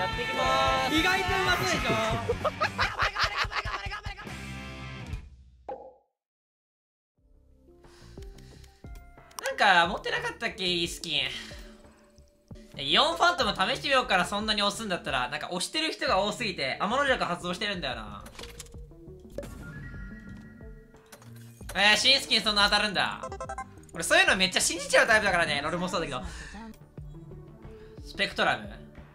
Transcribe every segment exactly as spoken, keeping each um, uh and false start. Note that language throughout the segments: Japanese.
やっていきまーす。 意外とうまそうでしょ。 なんか持ってなかったっけ、いいスキン。イオンファントム試してみようから。そんなに押すんだったら、なんか押してる人が多すぎて天の弱発動してるんだよな。えー、新スキンそんな当たるんだ。俺そういうのめっちゃ信じちゃうタイプだからね。ロールもそうだけど。スペクトラム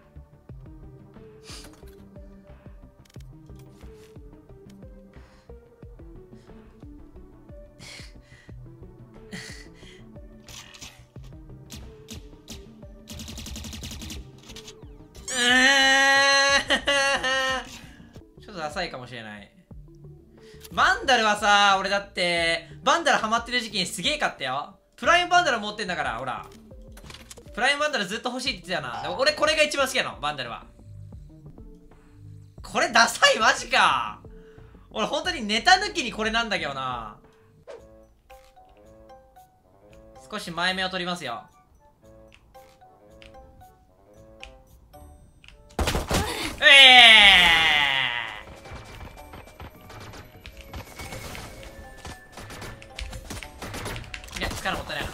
うーんちょっとダサいかもしれない。バンダルはさ、俺だってバンダルハマってる時期にすげえ買ったよ。プライムバンダル持ってんだから。ほらプライムバンダルずっと欲しいって言ってたよな。でも俺これが一番好きなの、バンダルは。これダサい、マジか。俺本当にネタ抜きにこれなんだけどな。少し前目を取りますよ。ええー、いや力もったいないな。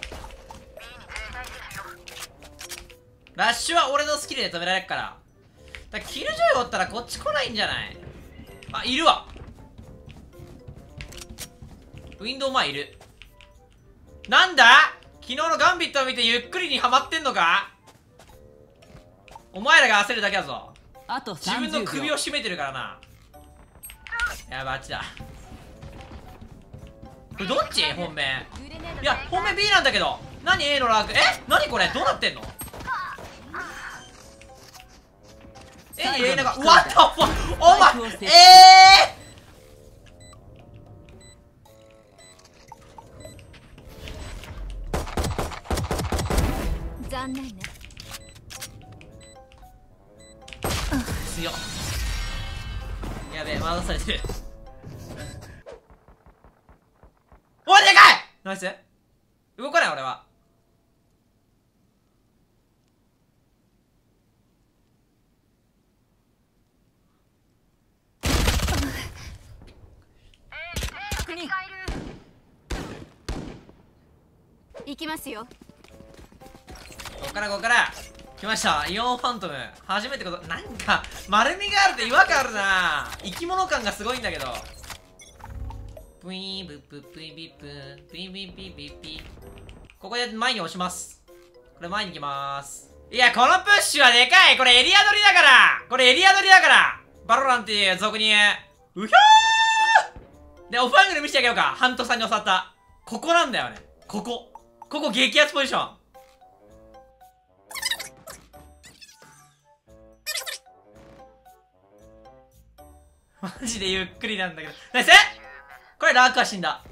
ラッシュは俺のスキルで止められるから。だからキルジョイおったらこっち来ないんじゃない？あ、いるわ。ウィンドウ前いる。なんだ？昨日のガンビットを見てゆっくりにはまってんのか？お前らが焦るだけだぞ。 あと自分の首を絞めてるからな。やばい、あっちだ。これどっち？本命。いや本命 B なんだけど。何 A のラーク。え、何これ、どうなってんの？え、え、なんか、What the fuck？ お前、えー残念ね。 強っ。やべえ、回されてる。おい、でかい！ナイス。動かない俺は。 行きますよ。 ここからここから来ました。イオンファントム初めてこと。なんか丸みがあるって違和感あるな。生き物感がすごいんだけど。ブイーンブッブッブイビップブイビッビッビッビ。ここで前に押します。これ前に行きます。いや、このプッシュはでかい。これエリア取りだから。これエリア取りだからバロランっていう俗に言う。うひゃーで、オファングル見せてあげようか。ハントさんに教わった。ここなんだよね。ここ。ここ激アツポジション。マジでゆっくりなんだけど。ナイス！これラークは死んだ。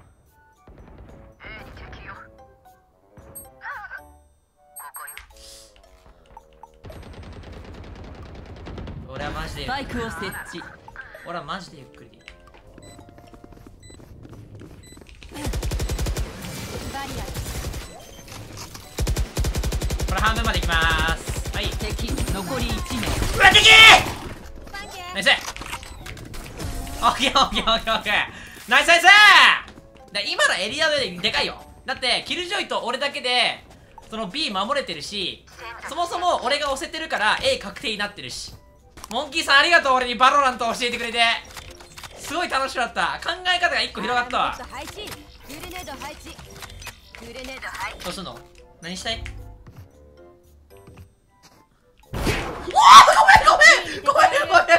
俺はマジでゆっくり。 バイクを設置。 俺はマジでゆっくり。 バリア。 これ半分までいきまーす。はい。 敵残りいち名。 うわ、敵！ナイス！オッケーオッケーオッケーオッケー。ナイスナイス！で今のエリアででかいよ。だってキルジョイと俺だけでその B 守れてるし、そもそも俺が押せてるから A 確定になってるし。モンキーさんありがとう。俺にバロラント教えてくれてすごい楽しかった。考え方がいっこ広がったわ。どうすんの？何したい？おー、ごめんごめんごめんごめんごめんごめんごめんって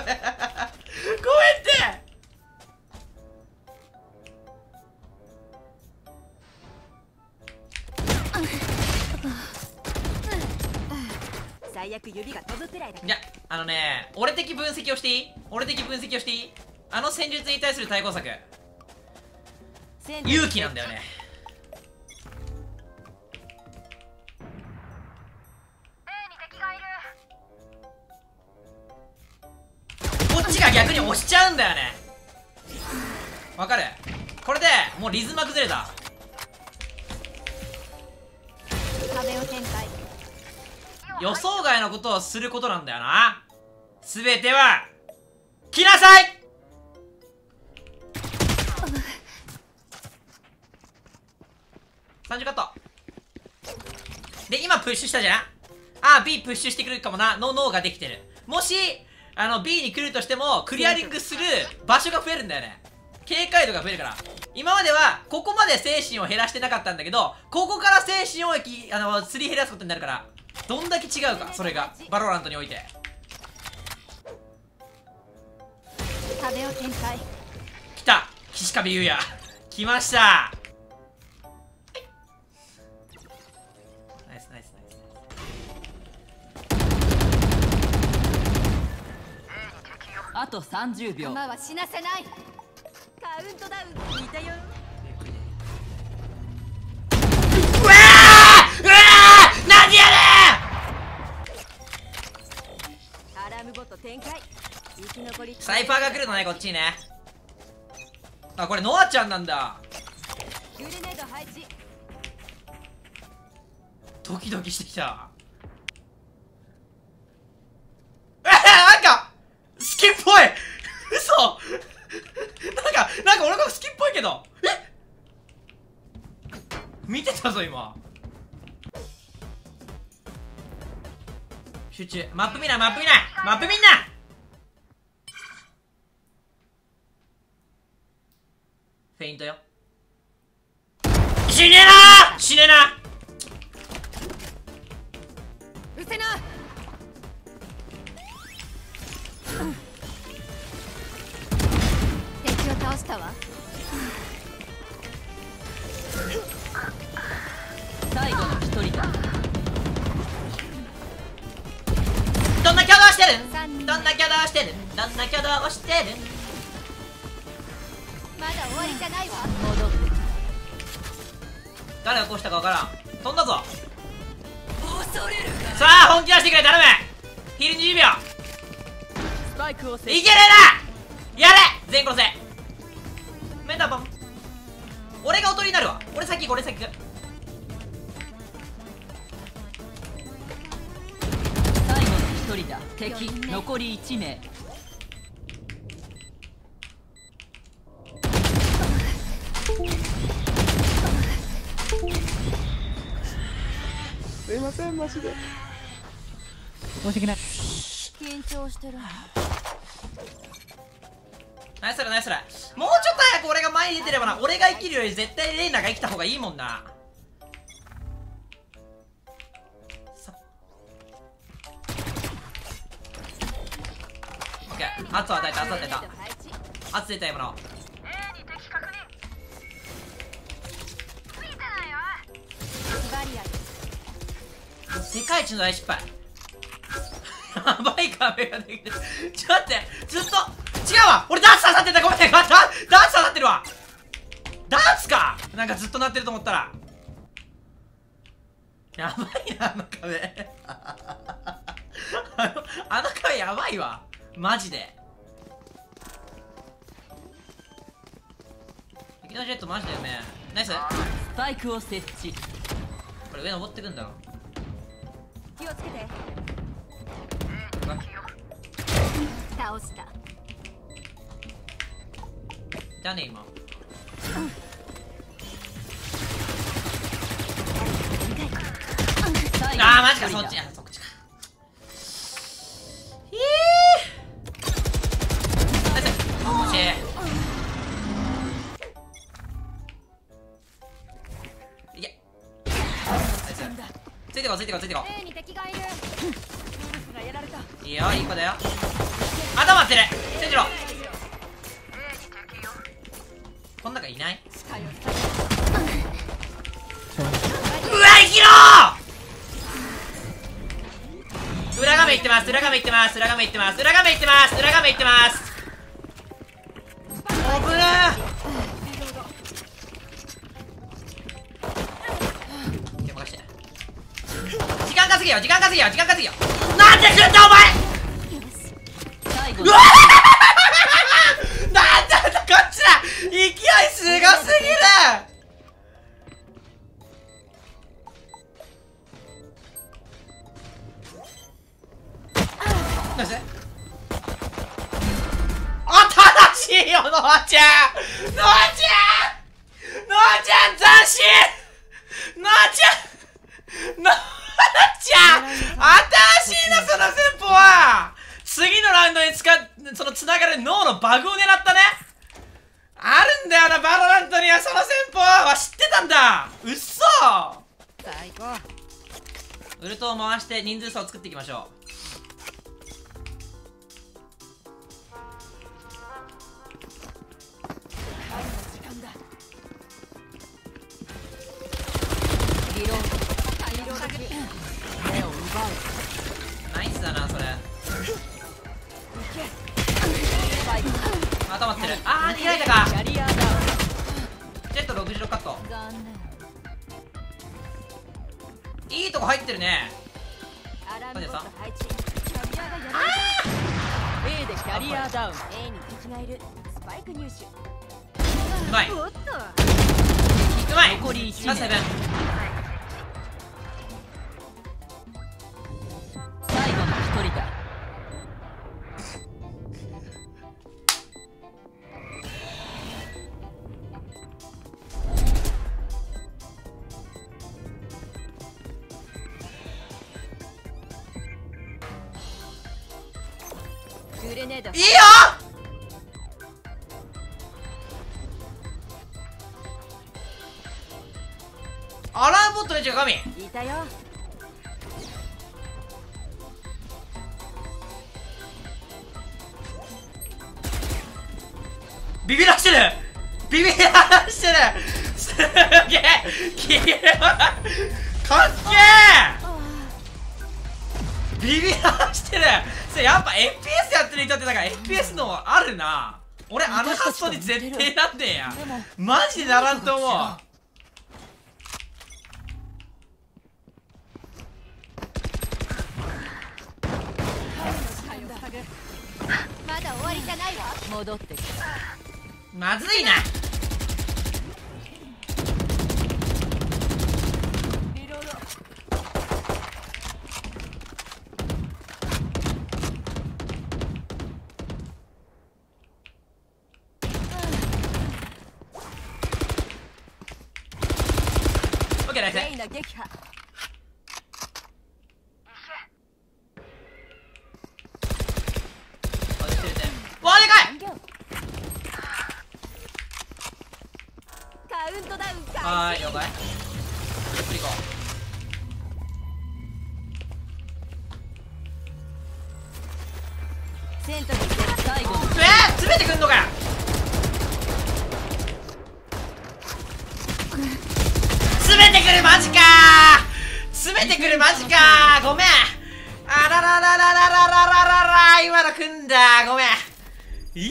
最悪指が飛ぶくらいだ。 いや、あのね、俺的分析をしていい？俺的分析をしていい？あの戦術に対する対抗策、勇気なんだよね。こっちが逆に押しちゃうんだよね。わかる？これでもうリズムが崩れた。 壁を展開。 予想外のことをすることなんだよな。すべては来なさい。さんじゅうカットで、今プッシュしたじゃん。ああ B プッシュしてくるかもな。の脳ができてる。もしあの B に来るとしてもクリアリングする場所が増えるんだよね。警戒度が増えるから。今まではここまで精神を減らしてなかったんだけど、ここから精神をあのすり減らすことになるから、どんだけ違うか、それがバロラントにおいて。 壁を展開。 来た岸壁優也来ました。ナイスナイスナイス。 あとさんじゅうびょう。 弾は死なせない。カウントダウン聞いたよ。 うわーうわーなんでやねん。 アラームボット展開。生き残り。 サイファーが来るのね、こっちにね。あ、これノアちゃんなんだ。 グレネード配置。 ドキドキしてきた。えー、なんか好きっぽい嘘なんか、なんか俺が好きっぽいけど、え見てたぞ今。集中。マップ見ない、マップ見ない、マップ見んな。フェイントよ。死ねえなー死ねえな。 うせな。敵を倒したわ。 最後の一人だ。 どんな挙動してるん、 三人どんな挙動してるん、どんな挙動をしてるん。 まだ終わりじゃないわ。 戻ってき誰がこうしたかわからん。飛んだぞ。 恐れるさあ本気出してくれ、頼む。ヒールにじゅうびょう。 スパイクを設いけねえな。やれ全員殺せ。メンターボン。俺がおとりになるわ。俺先行く、俺先行く。 最後の一人だ。敵残りいち名。 すいません、マジで。 申し訳ない。 緊張してる。 ナイスラナイスラ。もうちょっと早く俺が前に出てればな。俺が生きるより絶対レイナが生きた方がいいもんな。さオッケー。圧を与えた、圧を与えた。圧出た今の。 バリア。 世界一の大失敗。やばい壁ができてる。ちょっと待って、ずっと違うわ。俺ダンス刺さってた。ごめん、ダダンス刺さってるわ。ダンスか。なんかずっと鳴ってると思ったらやばいな、あの壁あのあの壁やばいわマジで。敵のジェットマジでやめ。ナイス。 スパイクを設置。 これ上登ってくんだろ。 気をつけて。 うわ倒した。 だね今。 最後あーマの一人だジか、そっち。あそっちか。ひーナイス。惜しい。いけ。ナイス。ついてこうついてこうついてこ A に敵がいる。ウルフがやられた。 う。いいよ、いい子だよ。頭ってる。千次郎。こん中いない。 近寄った。 うわ、生きろー。裏画面いってます、裏画面いってます、裏画面いってます、裏画面いってます、裏画面いってます。危ねえ。手任して。時間稼げよ、時間稼げよ、時間稼げよ。なんで来るんだお前。 最後のうわなんだこっちだ。勢いすごすぎる。 どうして新しいよ、ノアちゃんノアちゃんノアちゃん斬新ノアちゃんノアちゃん新しいな、その戦法は。次のラウンドに使っ、その繋がる脳のバグを狙ったね。あるんだよな、バロラントにはその戦法は。知ってたんだ。うっそ。 最高。 ウルトを回して人数差を作っていきましょう。ナイスだな、それ。頭ってる。あー、逃げられたか。ジェットろくじゅうろくカット。いいとこ入ってるね。サジャさん。 A でキャリアダウン。 A に敵がいる。スパイク入手。 うまい。うおっと。 まい。 残りいち名。 ラストセブン。 最後の一人だ。 グレネード。 いいよ。アラームボットめっちゃ神。 いたよ。 ビビらしてるビビらしてるすげえキレかっけえビビらしてる。それやっぱ エフピーエス やってる人ってだから エフピーエス のあるな。俺あの発想に絶対なんねえや。マジでならんと思う。 まだ終わりじゃないわ。 戻ってきた。 まずいな。 リロード。 オッケー、ナイス。 レイナ撃破。 わあ、でかい。 カウントダウン開始。 はーい、了解。ゆっくり行こセントリー最後のう。えー、詰めてくんのかよ。詰めてくる、マジかー。詰めてくる、マジかー。ごめん。あらららららららららら、今の組んだ。ごめん。いや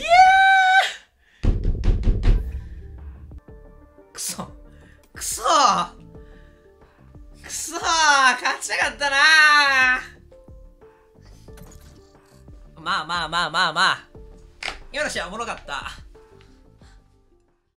ー、くそくそくそー、勝ちたかったなー。まあまあまあまあまあ、今の試合おもろかった。